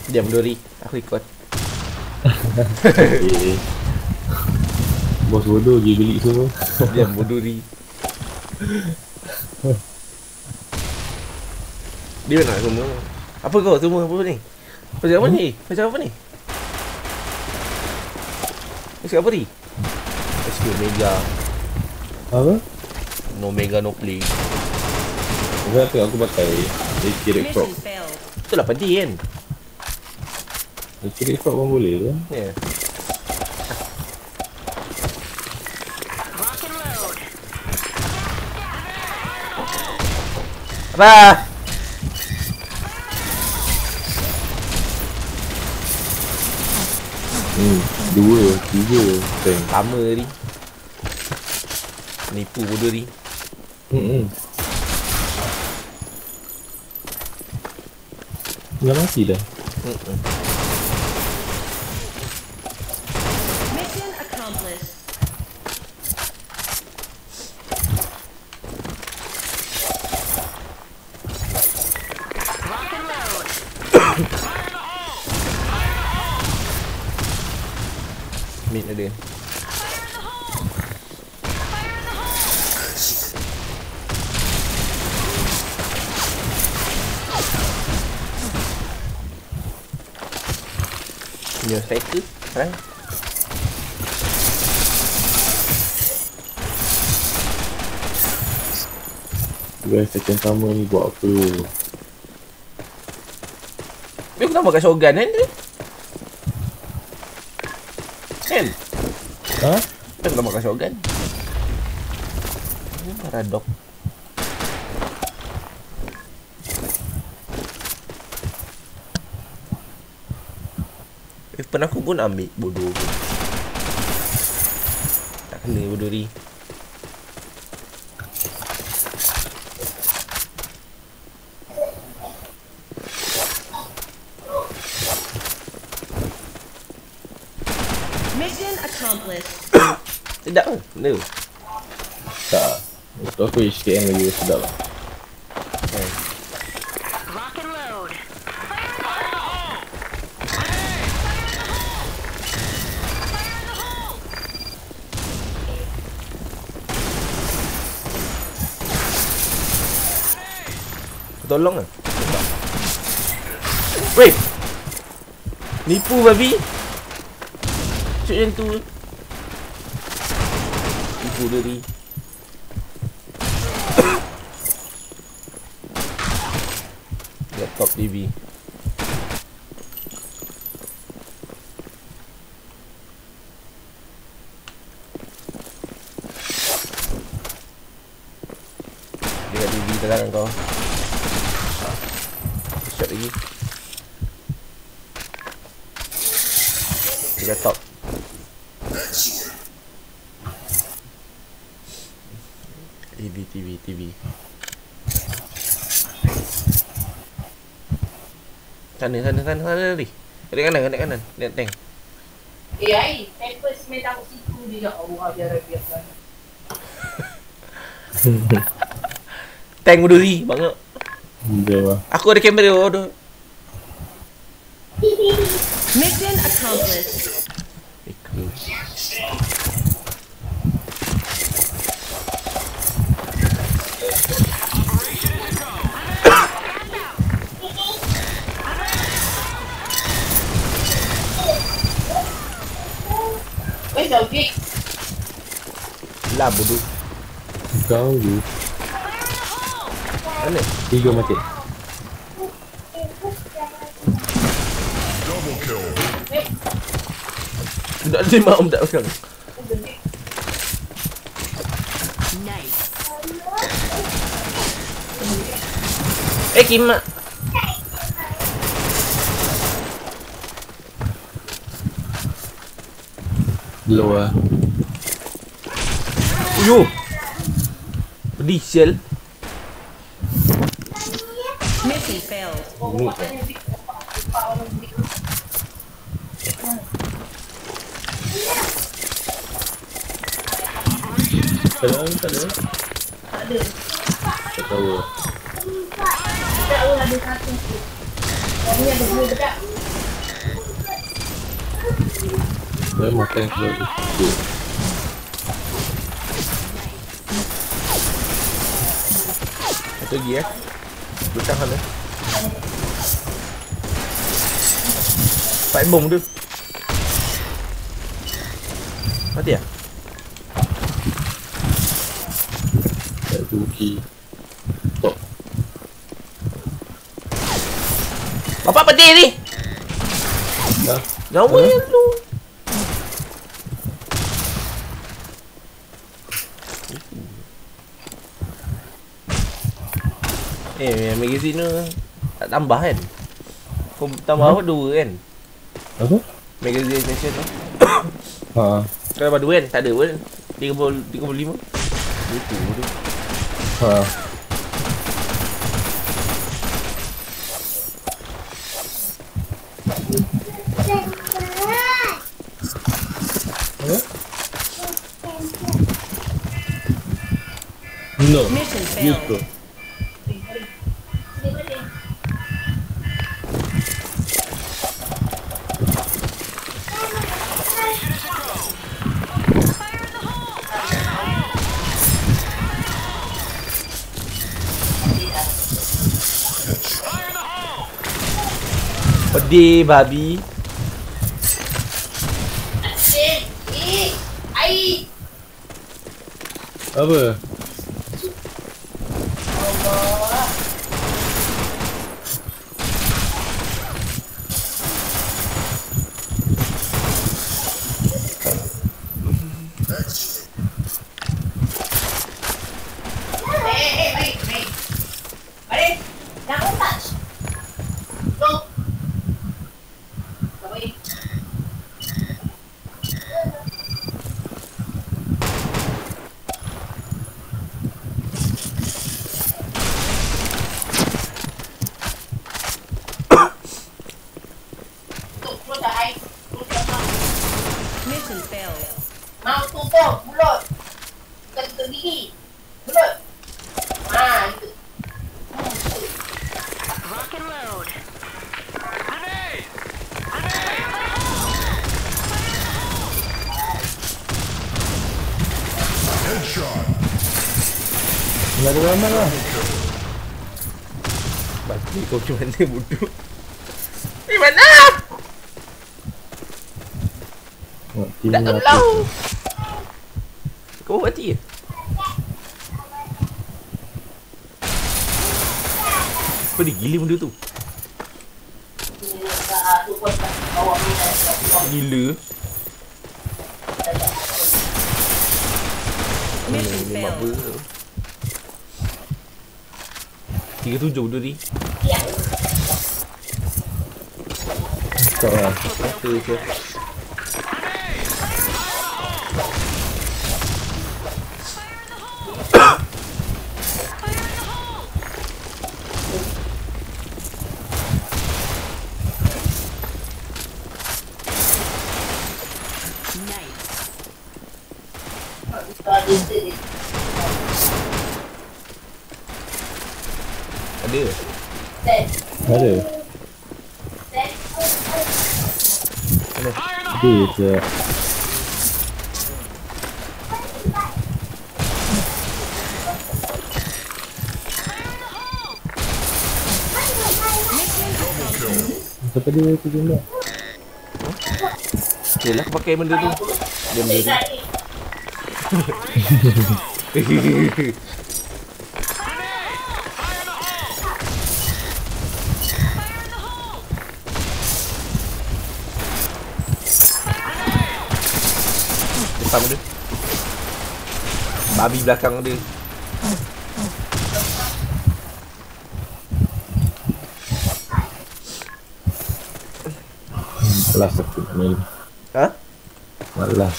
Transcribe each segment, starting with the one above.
Diam Dori, aku ikut. Okay. Bos bodoh je beli semua. Diam Dori. Dia nak semua. Apa kau semua apa ni? Macam apa ni? Macam apa ni? Macam apa ni? SQ Mega. Apa? No Mega no play. Kenapa aku pakai AK Record? Itulah penting kan? AK Record pun boleh tu. Ya. Apa? Dua, tiga tank. Sama ni. Nipu bodoh ni. Dah mati dah. Mission accomplished. Rock and load. Mid ada. Punya striker sekarang. Guys, second sama ni buat apa? Dia aku tak makan shotgun kan dia? Kan? Ha? Dia aku tak makan shotgun. Ini paradok. Weapon aku pun ambil bodoh. Tak kena bodoh ni. Mission accomplished. Sedap ke? Benda tu? Tak. Untuk aku HKM lagi sedap lah. Kan? Rock and load. Tolong lah. Weh! Nipu babi. Cuk yang tu. Nipu diri. Laptop TV. Dekat TV tangan kau. Shot lagi. Dekat top. TV. Sana ni. Dekat kanan. Dekat tank. Ai, tempers main tahu situ dia. Allah dia biarkan. Tank berduri banyak. Jauh lah. Aku ada kamera bodoh. Mission accomplished. Ikut. Where's the gig? Lah bodoh. Kau je. Mana? 3 mati. Tak ada mak tak sekarang. Nice. Kimak. Low lah. Yo. Pedih sial. Mission failed. Ni. Tak ada. Tak ada. Tak tahu. Tak ada satu. Yang ni ada dua bedak. Saya makan dulu. Satu lagi Belakang sana. Fight bomb tu. Mati ya? Satu key. Top. Bapak peti ni. Dah. Nyawa yang lu. Magazine tu tak tambah kan? Kau tambah apa? 2 kan? Apa? Magazine extension tu. Ha. Kau tambah 2 kan? Tak ada pun. 35. Itu tu. Ha. Apa? No. Mission failed. Gitu. Pedih babi. Air. Apa? Mari. Jangan touch. Go. Kawai. Mulut dah air. Mulut dah mau. Mission failed. Mau tutup mulut. Bukan tutup gigi. Mulut. Itu. Rock and load. Enggak ada ramai lah. Babi kau macam mana bodoh? Di mana? Oh, Tak tolong. Kau mati ke? Apa dia gila benda tu? Gila. Mission Ni mak failed. apa? 37 benda ni. Tak lah. Kata je. Ada. Ada. Dia je. Siapa dia tu jumlah? Yelah aku pakai benda tu. Dia benda tu. Depan dia. Babi belakang dia. Malas aku ni. Ha? Malas.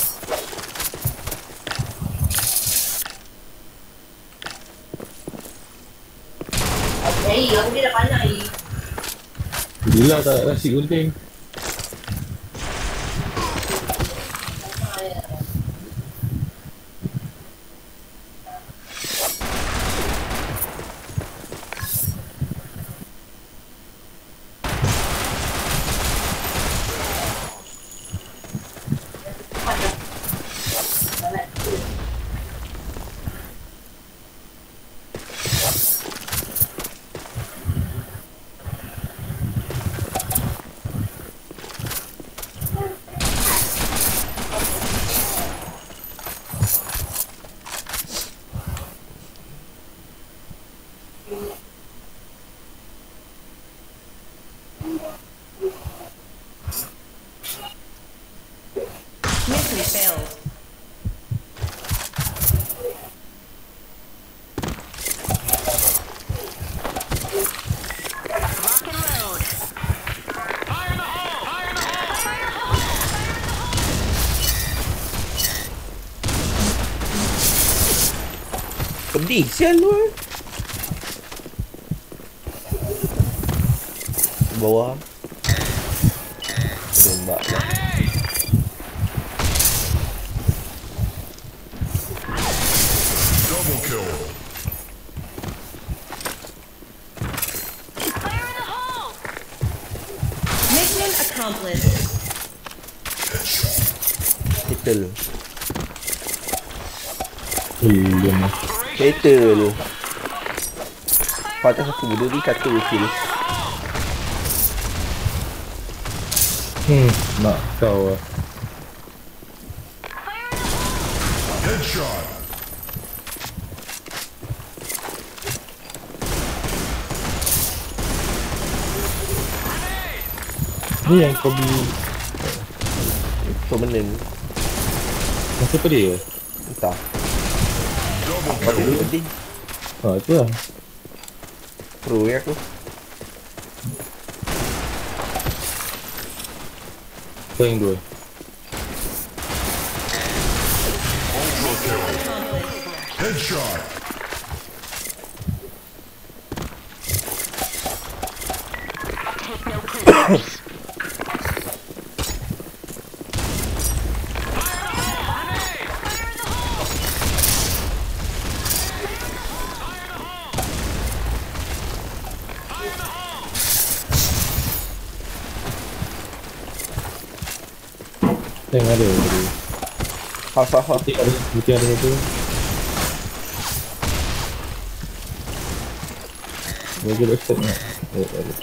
Yang dia dah pandai. Gila tak nasi gunting. Mission failed. Rock and load. Pedih sial lu. Bawah. Tembak lah. Double kill. Mission accomplished. Settle. Belum lah. Settle. Patah satu bodoh ni satu kill. Nak kau lah. Headshot. Ni yang kau beli Permanent. masa apa dia? Entah. Double Apa kill. tu pedih. Ha, tu lah. Pro ya aku. Kau yang dua. Ultra kill. Headshot. Take no prisoners. Yang ada tadi. Half. Putih ada satu. Bagi backstab nak. Ada.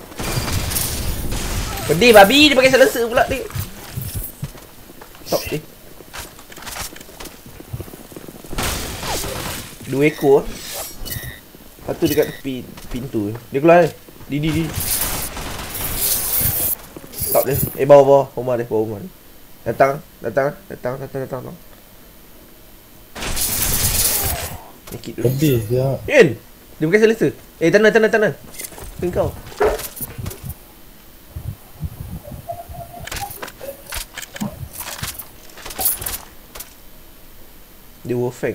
Pedih babi dia pakai silencer pula dia. Stop dia. 2 ekor. Satu dekat tepi pintu. Dia keluar ni. Di. Stop dia. Bawah rumah dia, bawah rumah dia. Datang. Make it dulu. Lebih siap. Ian! Dia pakai silencer. Tanah. Engkau. Dia Wolfang.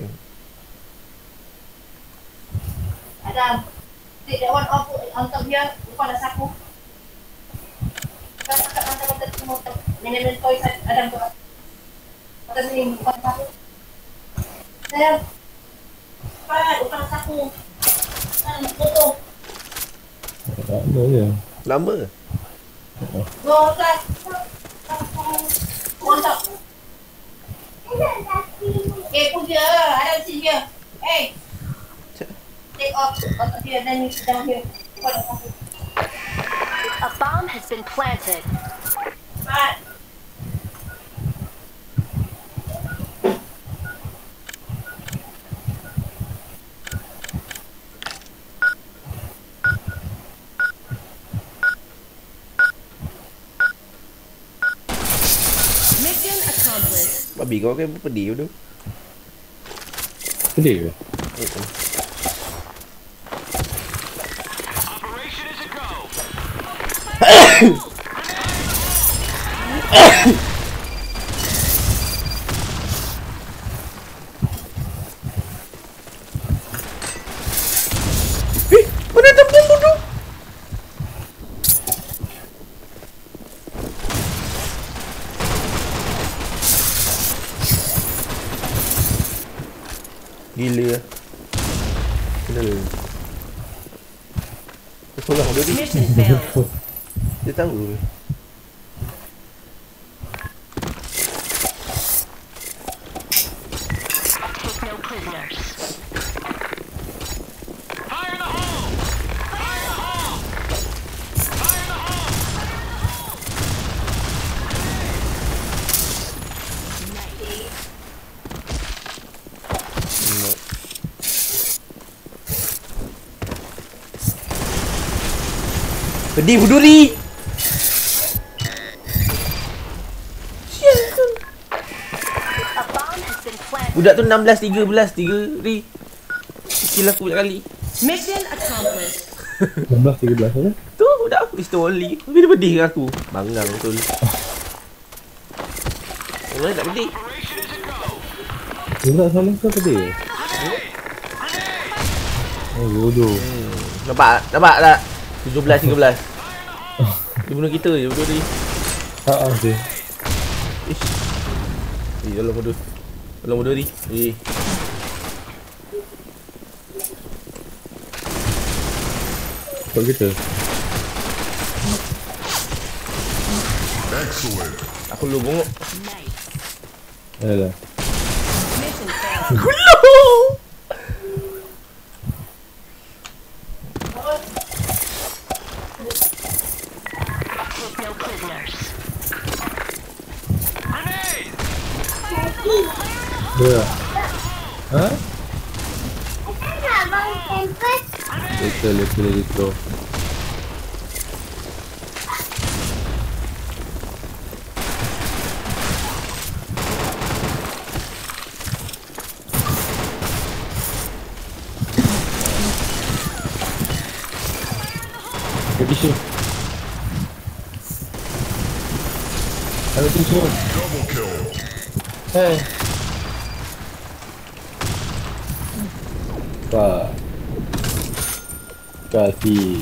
Adam, take that one off on top here. Depan dah sapu. Kan kat mata-mata semua. Nenek toys Adam tu. Atas ni depan sapu. Adam. Cepat, depan sapu. Kan, foto. Tak ada je. Lama. Go atas. Mantap. Pun dia. Adam sini dia. Hey. Take off on top here, then you sit down here. Depan dah sapu. A bomb has been planted. Cepat. Mission accomplished. Babi kau kan pedih tu. Pedih ke? Operation is a go. Mana tembung bodoh? Gila. Kenal. Tolong dia. Mission failed. Dia tahu. Take no prisoners. Fire in the hole. Fire in the hole. Fire in the hole. Pedih berduri. A bomb has been planted. Budak tu 16, 13 ri. Kill aku banyak kali. Mission accomplished. 16, 13 aja. Tu budak aku Mr. Wally. Tapi dia pedih dengan aku. Bangang betul. Yang lain tak pedih. Budak saling kau tadi. Oh bodoh. Nampak tak? 17, 13. Dia bunuh kita je betul ni. Haa sih. Ish. Tolong bodoh. Tolong bodoh ni. Kok gitu? Excellent. Aku lu bongok. Ayolah. Mission failed. Take no prisoners. Grenade! Dia. Hah? Betul. Isu. Ada tisu. Double kill. Hey. Pak. Kasih.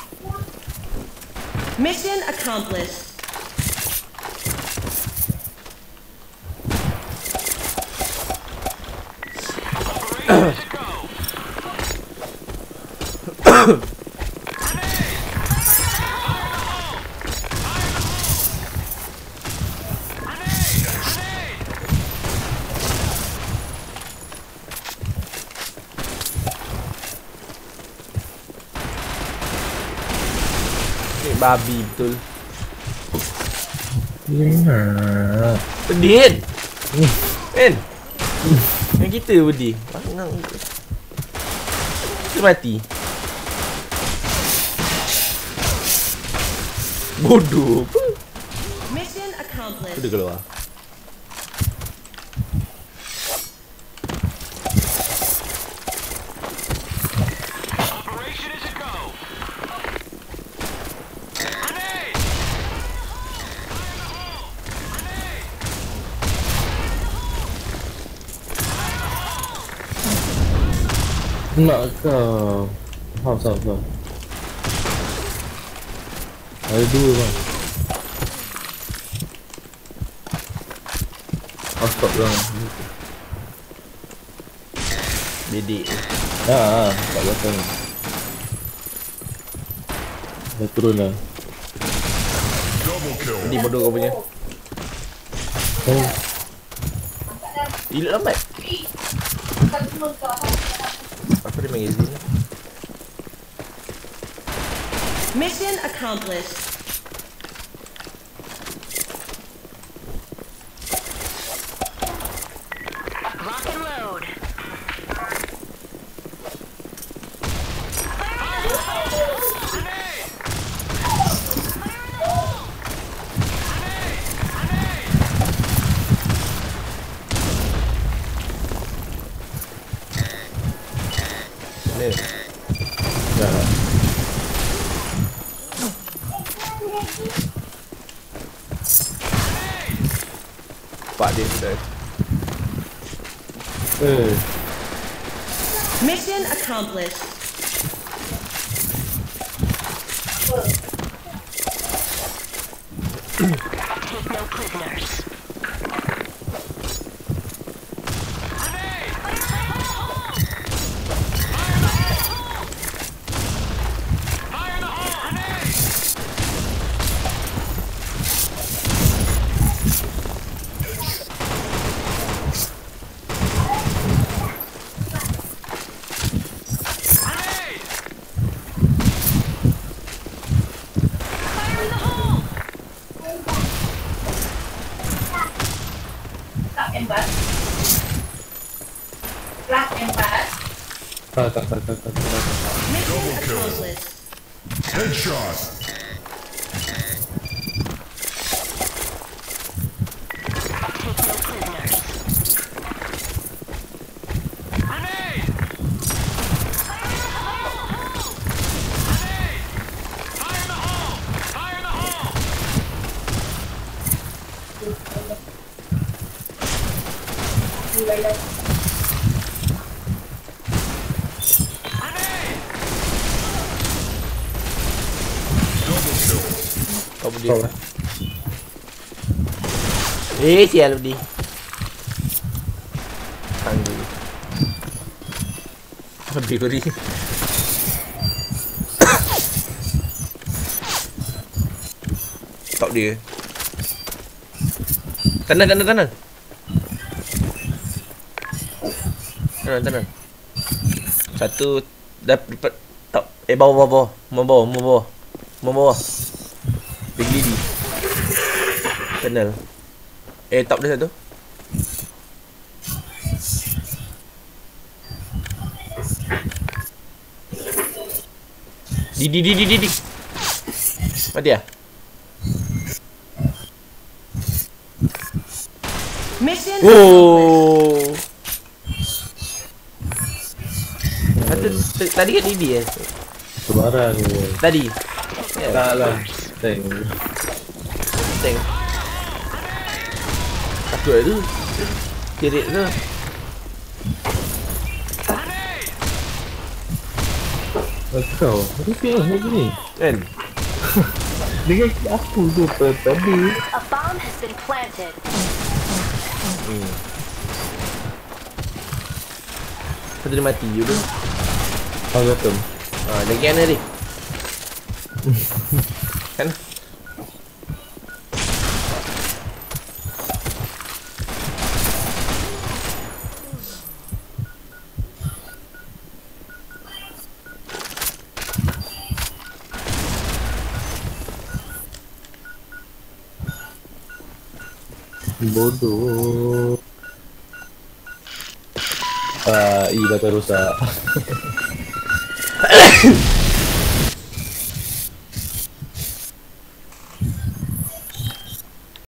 Mission accomplished. Babi betul. Gimana? Pedih kan? Yang kita pedih. Bangang. Kita mati. Bodoh. Mission accomplished. Dia keluar. Operation is a go. Grenade! Nak kau. Faham. Ada dua bang. Stop bang. Bedek. Tak belakang. Dah turun lah. Double kill. Pedih bodoh kau punya. Oh, Reload lambat. Apa dia magazine ni? Mission accomplished. Lock and load. Ni. dah. Pak dia sudah. Mission accomplished. Take no prisoners. Fire in the hole! Grenade! Grenade! Fire in the hole! Tak embat. Plat embat. Tak. Mission Double kill. accomplished. Headshot! Kau boleh. Kau lah. Sial di. Tangguh. Habis kau ni. Top dia. Tenang. Tenang. Satu dapat top. Bawah. Big lady. Tenang. Top dia satu. Di. Mati ya? Mission Oh. Satu tadi kan Didi Sebarang ni. Tadi. Tak lah. Tank. Takut tu. Kirik tu. Kau. Repeat lah lagi ni. Kan? Dengan aku tu tadi. A bomb has been planted. Satu dia mati je tu. Kau kata. Lagi mana ni? Kan? Bodoh. Dah terrosak.